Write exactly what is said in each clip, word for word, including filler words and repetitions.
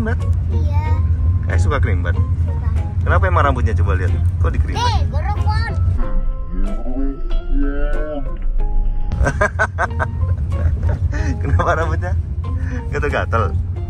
kerimbat? Iya. Eh, suka kerimbat? Suka. Kenapa emang rambutnya, coba lihat? Kok dikerimbat? Eh, gorokon. Kenapa rambutnya gatel-gatel?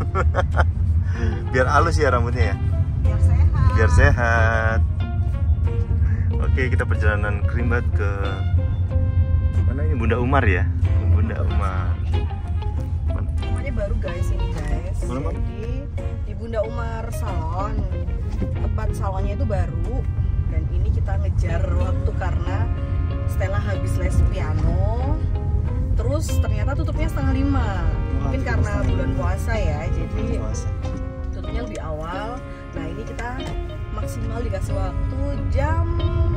Biar halus ya rambutnya ya? Biar sehat. Biar sehat. Oke, kita perjalanan kerimbat ke mana ini? Bunda Umar ya? Bunda Umar. Namanya baru guys ini guys. Mana, Bang? Jadi di Bunda Umar Salon. Tempat salonnya itu baru. Dan ini kita ngejar waktu karena Stella habis les piano. Terus ternyata tutupnya setengah lima. Mungkin karena bulan puasa ya. Jadi tutupnya lebih awal. Nah ini kita maksimal dikasih waktu jam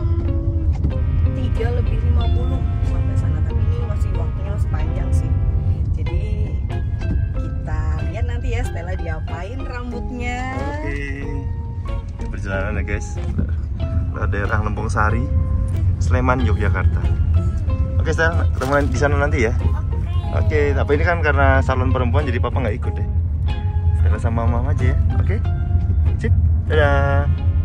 tiga lebih lima puluh sampai sana. Tapi ini masih waktunya masih panjang sih. Jadi kita lihat nanti ya Stella diapain rambutnya. Oke, ini perjalanan ya guys. Ke daerah Lempung Sari, Sleman, Yogyakarta. Oke, Stella, ketemu di sana nanti ya. Oke, tapi ini kan karena salon perempuan jadi papa nggak ikut deh. Stella sama mama aja ya. Oke, sip, dadah.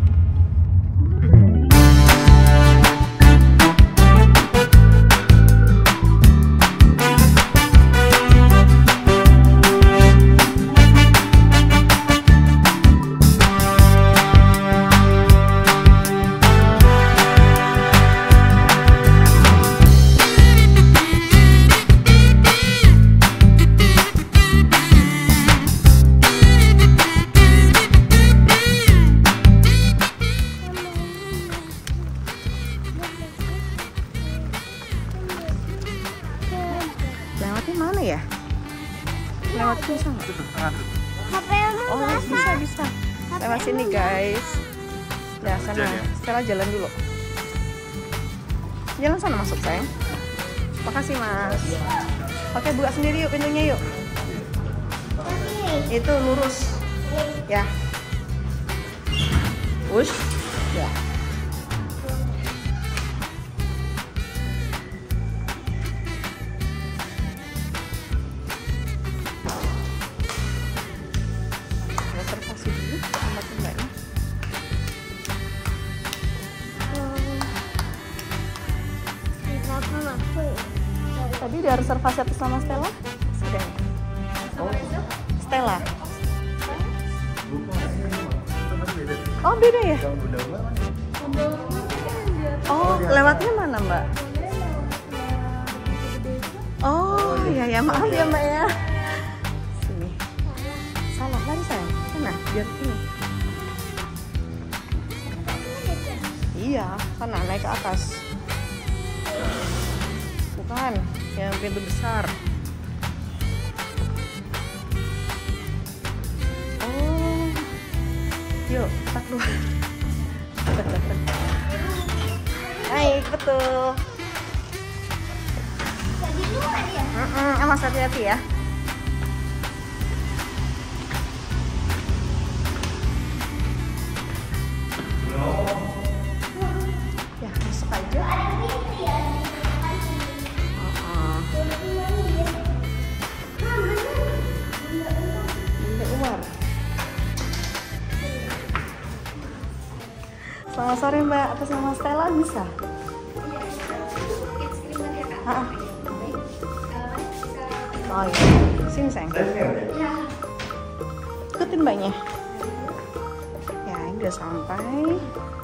Lewatnya mana ya? Lewat ke sana. H P lu Oh bisa bisa. Lewat sini guys. Ya sana. Stella jalan dulu. Jalan sana masuk sayang. Makasih mas. Oke buka sendiri yuk pintunya yuk. Itu lurus. Ya. Push. Ya. Reservasi dulu sama mbaknya. Tadi udah reservasi atas nama Stella? Sudah. Oh. Stella. Oh beda ya? Oh lewatnya mana mbak? Oh ya ya maaf ya mbak ya. Sini. Salah lari sayang. Sana biar ini. Iya sana naik ke atas. Bukan yang pintu besar. Oh yuk kita keluar. Naik betul. Jadi luar ya? Mm-mm, awas hati-hati ya. Ya masuk aja. Uh-uh. Bunda Umar. Selamat sore mbak, atas nama Stella bisa? Ah. Oh iya, sini sayang. Ikutin mbaknya. Ya, ini udah sampai.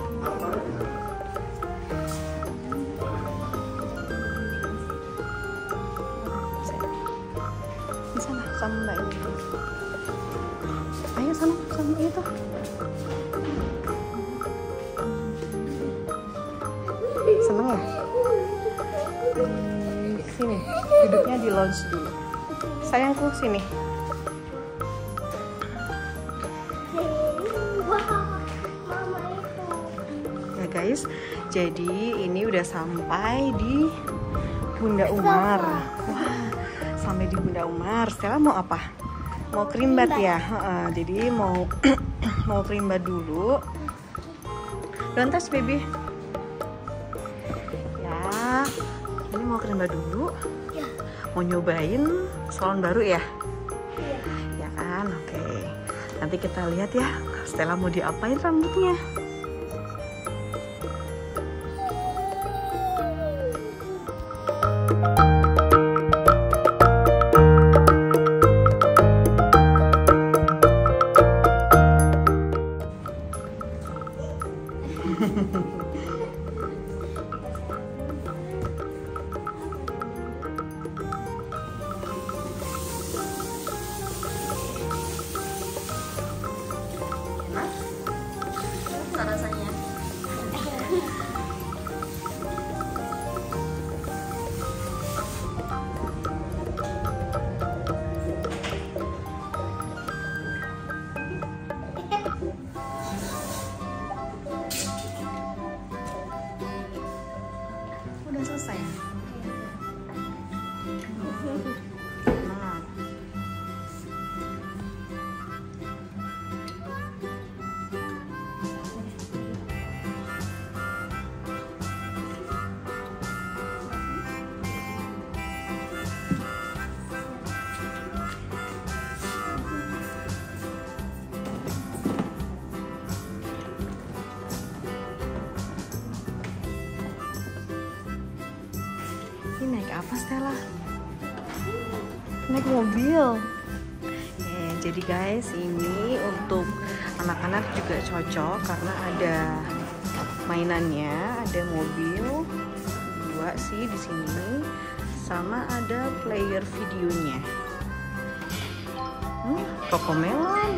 Di sana sama mbak ini. Ayo sana, sama itu. Seneng ya? Di sini, duduknya di lounge dulu. Sayangku sini. Ya guys, jadi ini udah sampai di Bunda Umar. Wah, sampai di Bunda Umar. Stella mau apa? Mau kerimbat ya? Heeh, jadi mau mau kerimbat dulu. Don't touch baby. Ya, ini mau kerimbat dulu. Mau nyobain salon baru ya? Ya kan, oke. Nanti kita lihat ya, Stella mau diapain rambutnya. Rasanya Udah selesai. Nah. Ini naik apa Stella? Naik mobil. Eh, jadi guys, ini untuk anak-anak juga cocok karena ada mainannya, ada mobil dua sih di sini, sama ada player videonya. Hmm, Cocomelon.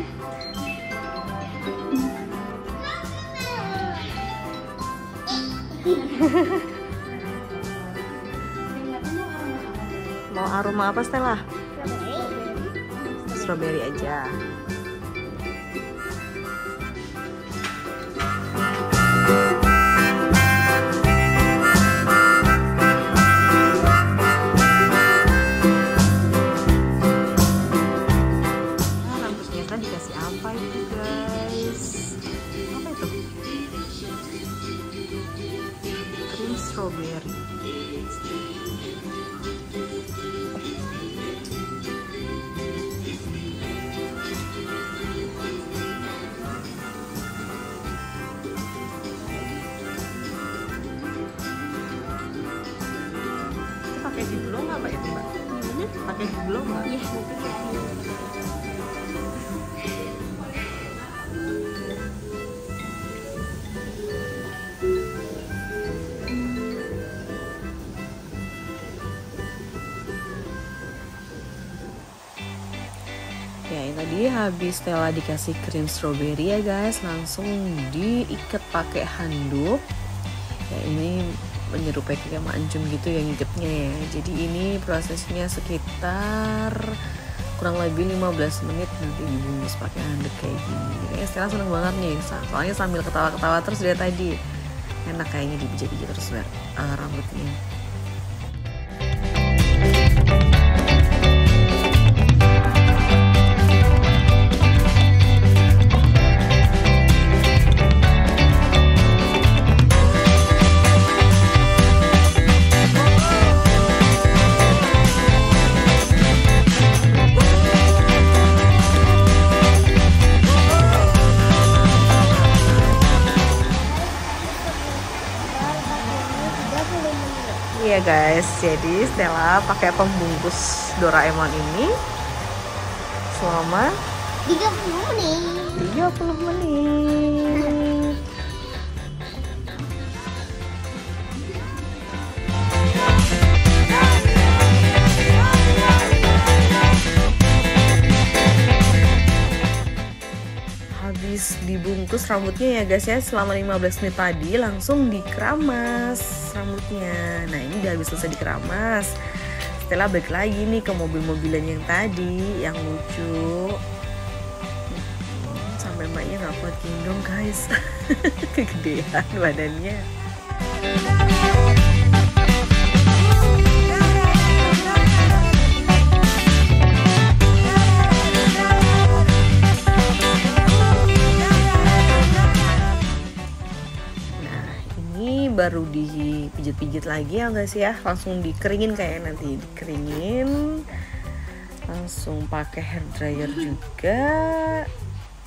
Mau aroma apa Stella? Strawberry aja. Nah, rambutnya tadi dikasih apa itu guys? Apa itu? Krim strawberry. Pakai di belum nggak Mbak itu Mbak? Pakai di belum nggak? iya nanti kayak Ya, ini tadi habis Stella dikasih krim strawberry ya guys, langsung diikat pakai handuk. Ya, ini menyerupai kayak mancung gitu ya ngikatnya ya. Jadi ini prosesnya sekitar kurang lebih lima belas menit nanti dibungkus pakai handuk kayak gini. Kayaknya Stella seneng banget nih, soalnya sambil ketawa-ketawa terus dari tadi. Enak kayaknya dipijat-pijat terus uh, rambutnya. Iya guys, jadi Stella pakai pembungkus Doraemon ini selama tiga puluh menit. tiga puluh menit. Habis dibungkus rambutnya ya guys ya, selama lima belas menit tadi langsung dikeramas rambutnya. Nah, ini udah habis selesai dikeramas. Stella balik lagi nih ke mobil-mobilan yang tadi yang lucu. Sampai mbaknya nggak kuat gendong guys. Kegedean badannya. Baru dipijit-pijit lagi ya guys ya, langsung dikeringin kayak nanti dikeringin, langsung pakai hair dryer juga.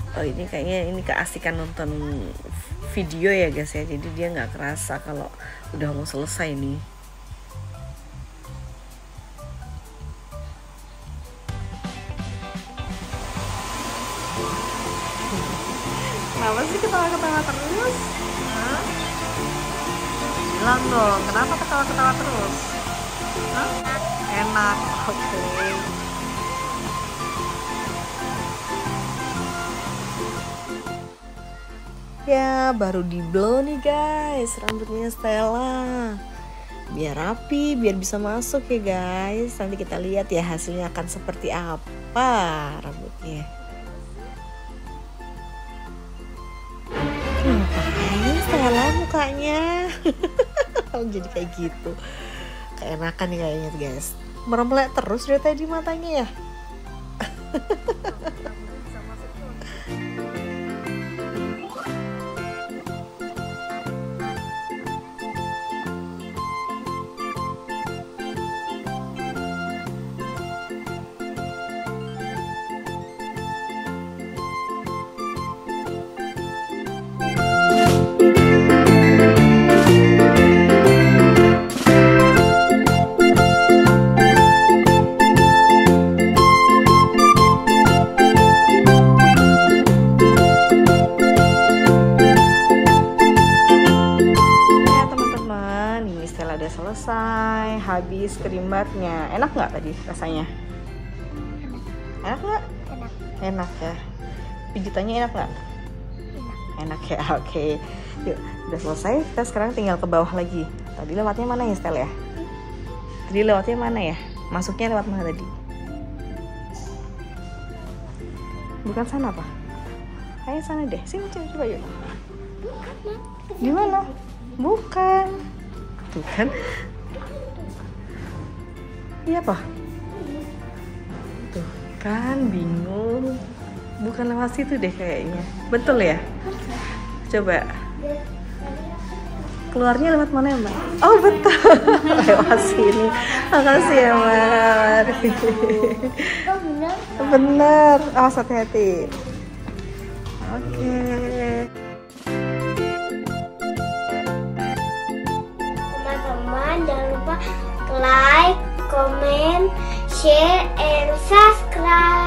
Oh ini kayaknya ini keasikan nonton video ya guys ya, jadi dia nggak kerasa kalau udah mau selesai nih. Kenapa sih ketawa-ketawa terus? Hah? Bilang dong, kenapa ketawa-ketawa terus? Hah? Enak, oke. Okay. Ya, baru di blow nih guys rambutnya Stella. Biar rapi, biar bisa masuk ya guys. Nanti kita lihat ya hasilnya akan seperti apa rambutnya. Ngapain Stella mukanya? Jadi kayak gitu. Keenakan nih kayaknya guys. Meremlek terus dari tadi matanya ya. Selesai, habis krim batnya. Enak nggak tadi rasanya? Enak nggak? Enak. Enak ya. Pijitannya enak nggak? Enak. Enak ya. Oke. Okay. Yuk, udah selesai. Kita sekarang tinggal ke bawah lagi. Tadi lewatnya mana ya, Stel ya? Tadi lewatnya mana ya? Masuknya lewat mana tadi? Bukan sana apa? Ayo sana deh. Sini coba, coba yuk. Di mana? Bukan. Tuh kan? Iya apa? Tuh kan bingung. Bukan lewat situ deh kayaknya. Betul ya? Coba. Keluarnya lewat mana ya Mbak? Oh betul. Lewat sini. Makasih ya Mbak. Oh benar. Bener. Awas hati-hati. Oke. Teman-teman jangan lupa like, comment, share, and subscribe.